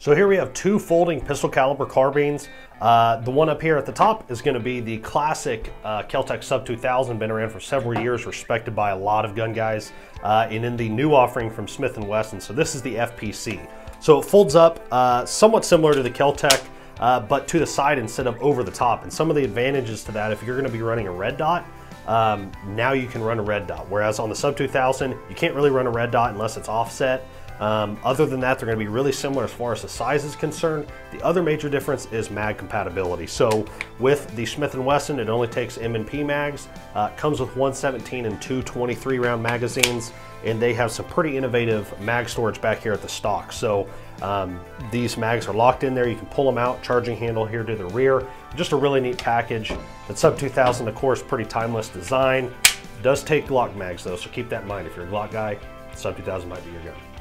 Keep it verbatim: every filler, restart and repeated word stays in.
So here we have two folding pistol caliber carbines. Uh, the one up here at the top is going to be the classic uh, Keltec Sub two thousand, been around for several years, respected by a lot of gun guys, uh, and in the new offering from Smith and Wesson. So this is the F P C. So it folds up uh, somewhat similar to the Keltec, uh, but to the side instead of over the top. And some of the advantages to that, if you're going to be running a red dot, um, now you can run a red dot. Whereas on the Sub two thousand, you can't really run a red dot unless it's offset. Um, other than that, they're going to be really similar as far as the size is concerned. The other major difference is mag compatibility. So with the Smith and Wesson, it only takes M and P mags, uh, comes with one seventeen and two twenty-three round magazines, and they have some pretty innovative mag storage back here at the stock. So um, these mags are locked in there. You can pull them out, charging handle here to the rear. Just a really neat package. The Sub two thousand, of course, pretty timeless design. Does take Glock mags though, so keep that in mind. If you're a Glock guy, Sub two thousand might be your gun.